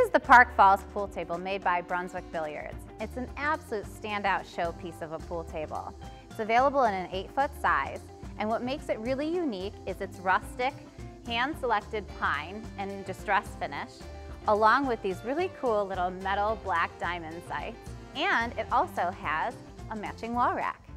is the Park Falls pool table made by Brunswick Billiards. It's an absolute standout showpiece of a pool table. It's available in an 8-foot size, and what makes it really unique is its rustic, hand-selected pine and distressed finish, along with these really cool little metal black diamond sights. And it also has a matching wall rack.